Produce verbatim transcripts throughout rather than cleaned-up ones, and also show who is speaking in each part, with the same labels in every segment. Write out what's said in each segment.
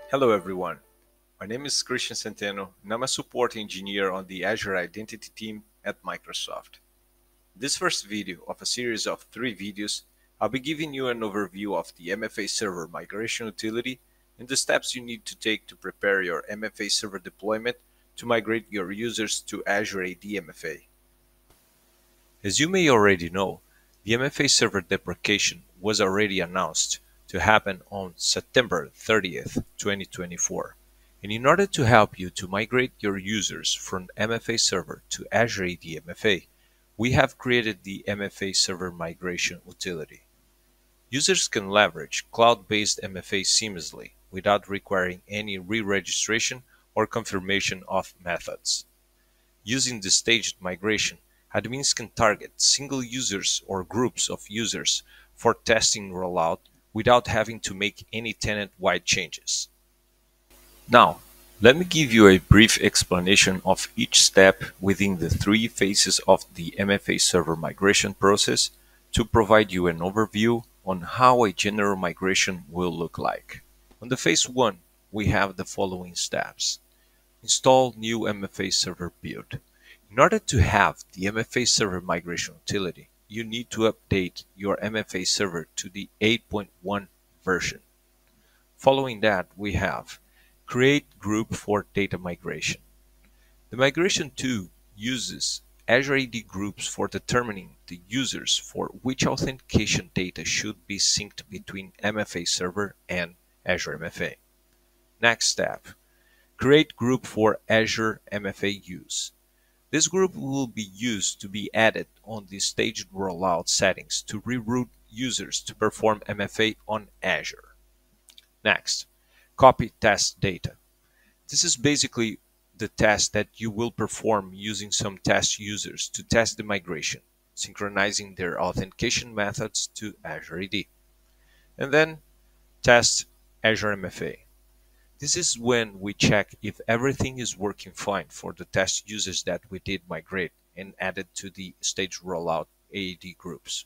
Speaker 1: Hello everyone, my name is Christian Centeno and I'm a support engineer on the Azure Identity team at Microsoft. In this first video of a series of three videos, I'll be giving you an overview of the M F A Server migration utility and the steps you need to take to prepare your M F A Server deployment to migrate your users to Azure A D M F A. As you may already know, the M F A Server deprecation was already announced to happen on September thirtieth, twenty twenty-four. And in order to help you to migrate your users from M F A Server to Azure A D M F A, we have created the M F A Server Migration utility. Users can leverage cloud-based M F A seamlessly without requiring any re-registration or confirmation of methods. Using the staged migration, admins can target single users or groups of users for testing rollout without having to make any tenant-wide changes. Now, let me give you a brief explanation of each step within the three phases of the M F A server migration process to provide you an overview on how a general migration will look like. On the phase one, we have the following steps. Install new M F A server build. In order to have the M F A server migration utility, you need to update your M F A server to the eight point one version. Following that, we have create group for data migration. The migration tool uses Azure A D groups for determining the users for which authentication data should be synced between M F A server and Azure M F A. Next step, create group for Azure M F A use. This group will be used to be added on the staged rollout settings to reroute users to perform M F A on Azure. Next, copy test data. This is basically the test that you will perform using some test users to test the migration, synchronizing their authentication methods to Azure A D. And then test Azure M F A. This is when we check if everything is working fine for the test users that we did migrate and added to the stage rollout A D groups.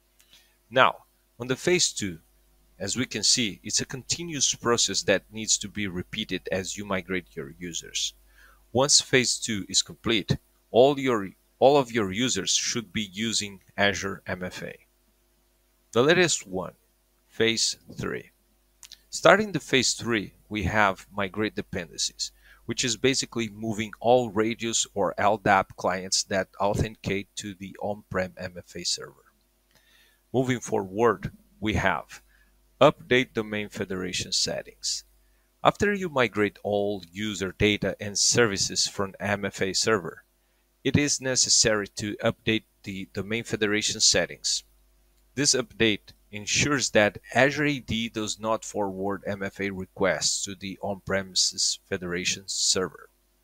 Speaker 1: Now, on the phase two, as we can see, it's a continuous process that needs to be repeated as you migrate your users. Once phase two is complete, all your all of your users should be using Azure M F A. The latest one, phase three. Starting the phase three, we have migrate dependencies, which is basically moving all Radius or L D A P clients that authenticate to the on-prem M F A server. Moving forward, we have update domain federation settings. After you migrate all user data and services from M F A server, it is necessary to update the domain federation settings. This update ensures that Azure A D does not forward M F A requests to the on-premises federation server.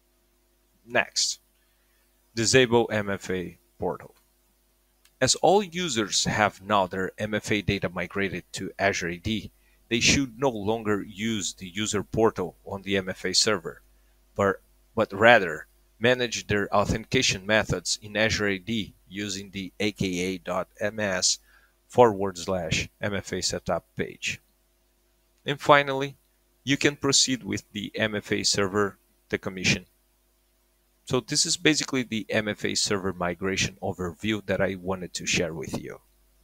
Speaker 1: Next, disable M F A portal. As all users have now their M F A data migrated to Azure A D, they should no longer use the user portal on the M F A server, but, but rather manage their authentication methods in Azure A D using the aka.ms forward slash MFA setup page. And finally, you can proceed with the M F A server decommission. So this is basically the M F A server migration overview that I wanted to share with you.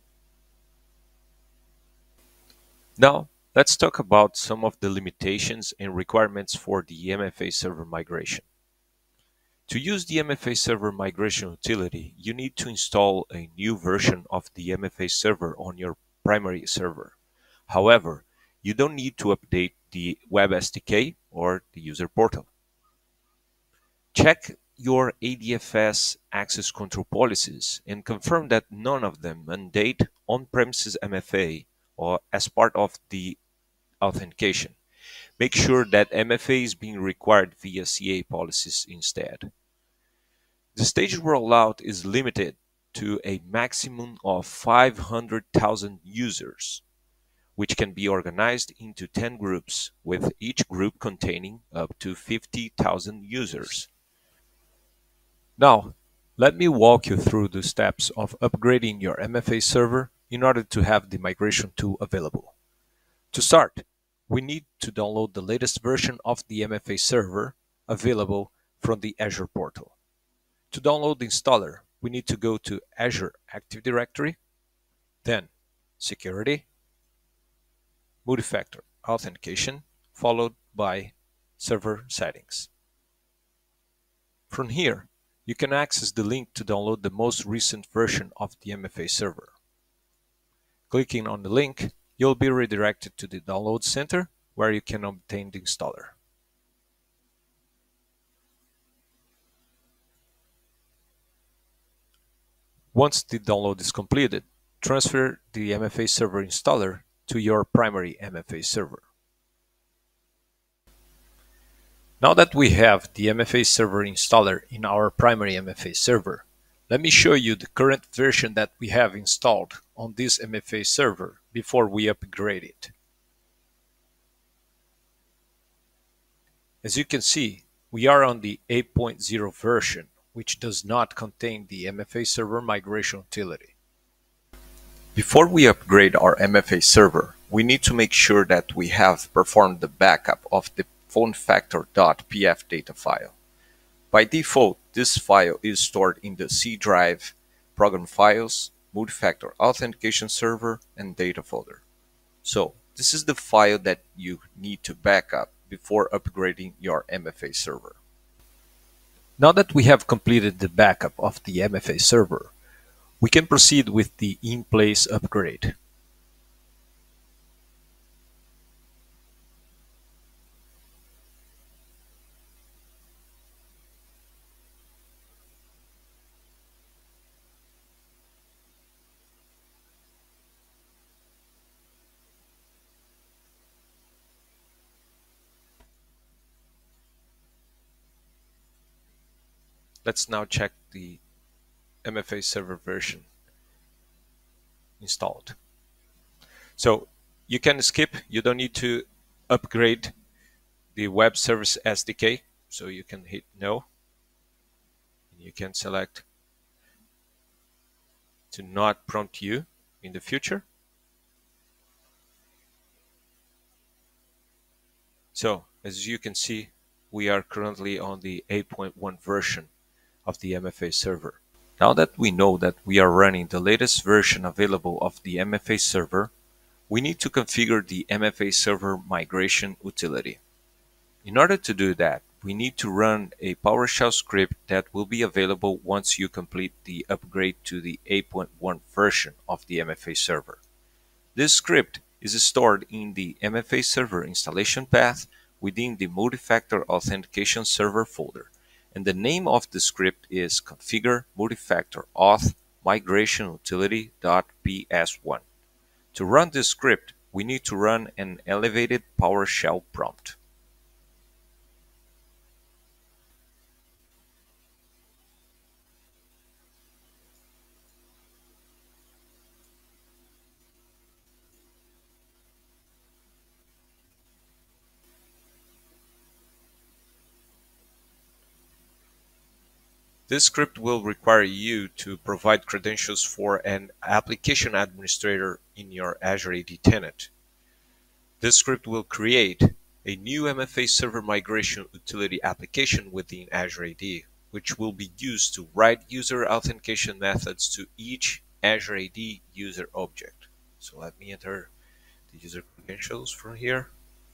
Speaker 1: Now, let's talk about some of the limitations and requirements for the M F A server migration. To use the M F A server migration utility, you need to install a new version of the M F A server on your primary server. However, you don't need to update the web S D K or the user portal. Check your A D F S access control policies and confirm that none of them mandate on-premises M F A or as part of the authentication. Make sure that M F A is being required via C A policies instead. The stage rollout is limited to a maximum of five hundred thousand users, which can be organized into ten groups, with each group containing up to fifty thousand users. Now, let me walk you through the steps of upgrading your M F A server in order to have the migration tool available. To start, we need to download the latest version of the M F A server available from the Azure portal. To download the installer, we need to go to Azure Active Directory, then Security, Multi-Factor Authentication, followed by Server Settings. From here, you can access the link to download the most recent version of the M F A server. Clicking on the link, you'll be redirected to the Download Center where you can obtain the installer. Once the download is completed, transfer the M F A server installer to your primary M F A server. Now that we have the M F A server installer in our primary M F A server, let me show you the current version that we have installed on this M F A server before we upgrade it. As you can see, we are on the eight point zero version, which does not contain the M F A server migration utility. Before we upgrade our M F A server, we need to make sure that we have performed the backup of the phonefactor.pf data file. By default, this file is stored in the C drive, Program Files, Multi-Factor Authentication Server, and Data folder. So, this is the file that you need to backup before upgrading your M F A server. Now that we have completed the backup of the M F A server, we can proceed with the in-place upgrade. Let's now check the M F A server version installed. So you can skip, you don't need to upgrade the web service S D K, so you can hit no. You can select to not prompt you in the future. So as you can see, we are currently on the eight point one version of the M F A server. Now that we know that we are running the latest version available of the M F A server, we need to configure the M F A server migration utility. In order to do that, we need to run a PowerShell script that will be available once you complete the upgrade to the eight point one version of the M F A server. This script is stored in the M F A server installation path within the Multi-Factor Authentication Server folder, and the name of the script is configure multi-factor auth migration utility.p s one. To run this script, we need to run an elevated PowerShell prompt. This script will require you to provide credentials for an application administrator in your Azure A D tenant. This script will create a new M F A server migration utility application within Azure A D, which will be used to write user authentication methods to each Azure A D user object. So let me enter the user credentials from here.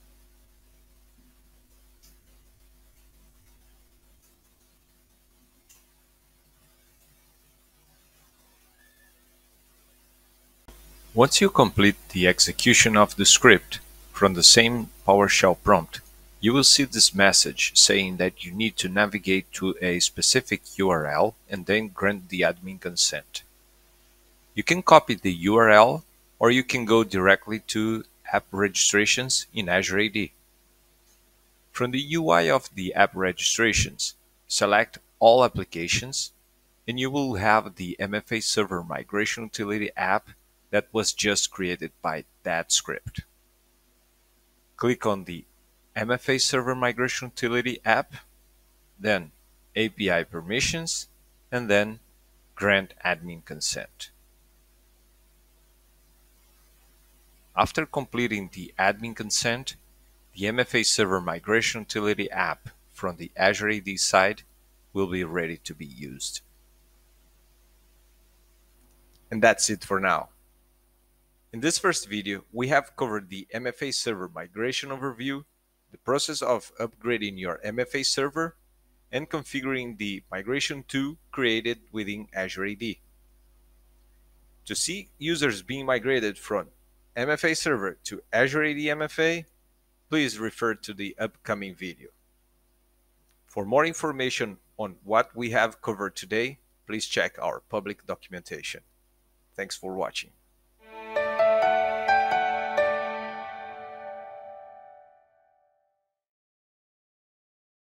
Speaker 1: Once you complete the execution of the script from the same PowerShell prompt, you will see this message saying that you need to navigate to a specific U R L and then grant the admin consent. You can copy the U R L or you can go directly to App Registrations in Azure A D. From the U I of the App Registrations, select All Applications and you will have the M F A Server Migration Utility app that was just created by that script. Click on the M F A Server Migration Utility app, then A P I Permissions, and then Grant Admin Consent. After completing the admin consent, the M F A Server Migration Utility app from the Azure A D side will be ready to be used. And that's it for now. In this first video, we have covered the M F A Server Migration overview, the process of upgrading your M F A server, and configuring the migration tool created within Azure A D. To see users being migrated from M F A Server to Azure A D M F A, please refer to the upcoming video. For more information on what we have covered today, please check our public documentation. Thanks for watching.